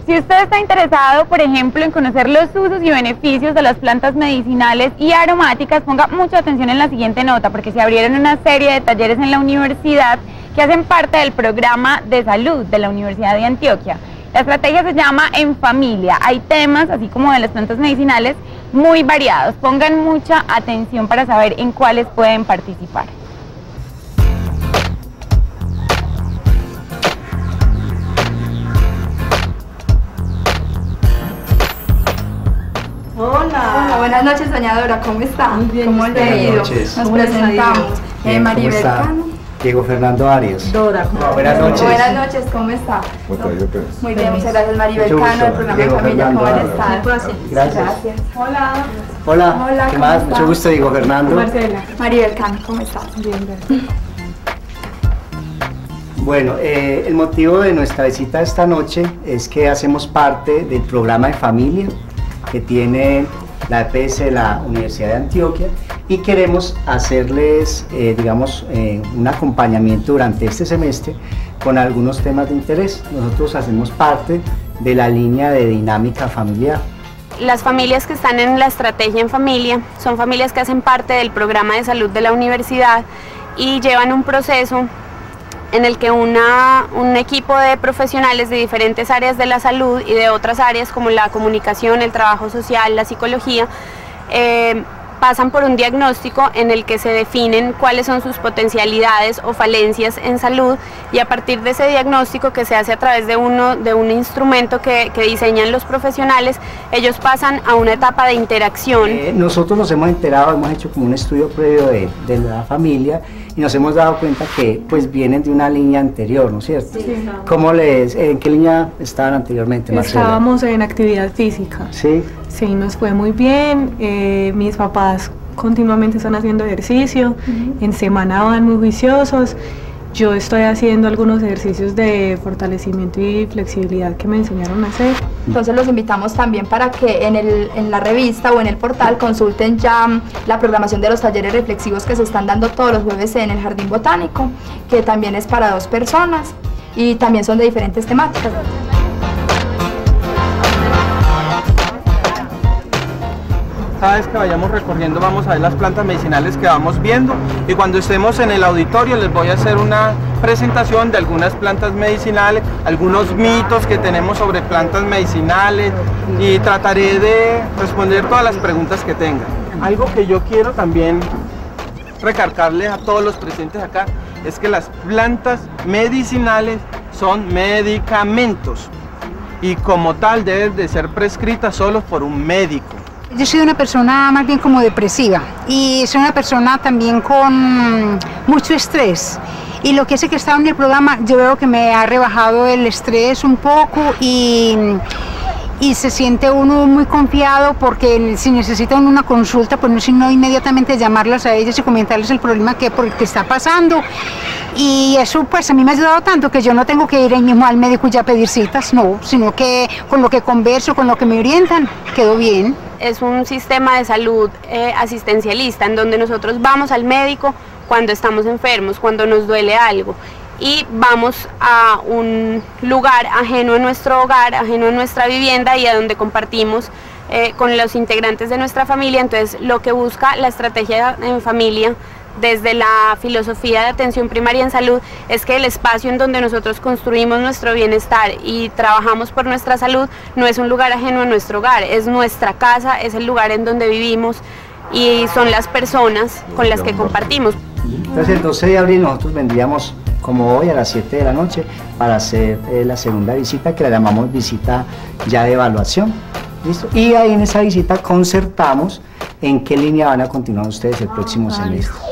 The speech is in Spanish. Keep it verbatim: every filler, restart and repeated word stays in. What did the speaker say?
Si usted está interesado, por ejemplo, en conocer los usos y beneficios de las plantas medicinales y aromáticas, ponga mucha atención en la siguiente nota, porque se abrieron una serie de talleres en la universidad que hacen parte del programa de salud de la Universidad de Antioquia. La estrategia se llama En Familia. Hay temas, así como de las plantas medicinales, muy variados. Pongan mucha atención para saber en cuáles pueden participar. Hola. Hola, buenas noches, soñadora, ¿cómo está? Muy bien, ¿Cómo le ha ido? Nos presentamos. Eh, Maribel Cano. Diego Fernando Arias. Dora. ¿Cómo buenas noches. Buenas noches, ¿cómo está? Muy bien, muchas gracias, Maribel Mucho Cano, gusto. del programa Diego de familia, Fernando ¿cómo le Arias. está? Gracias. Gracias. Hola. Hola. Hola, ¿Qué ¿cómo más? está? Mucho gusto, Diego Fernando. Marcela. Maribel Cano, ¿cómo está? Bien, gracias. Bueno, eh, el motivo de nuestra visita esta noche es que hacemos parte del programa de familia que tiene la E P S de la Universidad de Antioquia y queremos hacerles, eh, digamos, eh, un acompañamiento durante este semestre con algunos temas de interés. Nosotros hacemos parte de la línea de dinámica familiar. Las familias que están en la estrategia En Familia son familias que hacen parte del programa de salud de la universidad y llevan un proceso en el que una, un equipo de profesionales de diferentes áreas de la salud y de otras áreas como la comunicación, el trabajo social, la psicología, eh, pasan por un diagnóstico en el que se definen cuáles son sus potencialidades o falencias en salud y a partir de ese diagnóstico que se hace a través de, uno, de un instrumento que, que diseñan los profesionales, ellos pasan a una etapa de interacción. Eh, nosotros nos hemos enterado, hemos hecho como un estudio previo de, de la familia y nos hemos dado cuenta que pues vienen de una línea anterior, ¿no es cierto? Sí. ¿Cómo les, ¿En qué línea estaban anteriormente, Marcela? Estábamos en actividad física. Sí. Sí, nos fue muy bien. Eh, mis papás continuamente están haciendo ejercicio, uh-huh. En semana van muy juiciosos. Yo estoy haciendo algunos ejercicios de fortalecimiento y flexibilidad que me enseñaron a hacer. Entonces los invitamos también para que en, el, en la revista o en el portal consulten ya la programación de los talleres reflexivos que se están dando todos los jueves en el Jardín Botánico, que también es para dos personas y también son de diferentes temáticas. Cada vez que vayamos recorriendo vamos a ver las plantas medicinales que vamos viendo y cuando estemos en el auditorio les voy a hacer una presentación de algunas plantas medicinales, algunos mitos que tenemos sobre plantas medicinales y trataré de responder todas las preguntas que tengan. Algo que yo quiero también recalcarles a todos los presentes acá es que las plantas medicinales son medicamentos y como tal deben de ser prescritas solo por un médico. Yo soy una persona más bien como depresiva y soy una persona también con mucho estrés y lo que hace que estaba en el programa yo veo que me ha rebajado el estrés un poco y, y se siente uno muy confiado porque si necesitan una consulta pues no sino inmediatamente llamarlas a ellas y comentarles el problema que, por el que está pasando y eso pues a mí me ha ayudado tanto que yo no tengo que ir ahí mismo al médico y ya pedir citas, no, sino que con lo que converso, con lo que me orientan, quedó bien. Es un sistema de salud eh, asistencialista en donde nosotros vamos al médico cuando estamos enfermos, cuando nos duele algo y vamos a un lugar ajeno a nuestro hogar, ajeno a nuestra vivienda y a donde compartimos eh, con los integrantes de nuestra familia. Entonces lo que busca la estrategia En Familia desde la filosofía de atención primaria en salud es que el espacio en donde nosotros construimos nuestro bienestar y trabajamos por nuestra salud no es un lugar ajeno a nuestro hogar, es nuestra casa, es el lugar en donde vivimos y son las personas con las que compartimos. Entonces el doce de abril nosotros vendríamos como hoy a las siete de la noche para hacer eh, la segunda visita que la llamamos visita ya de evaluación. ¿Listo? Y ahí en esa visita concertamos en qué línea van a continuar ustedes el próximo semestre.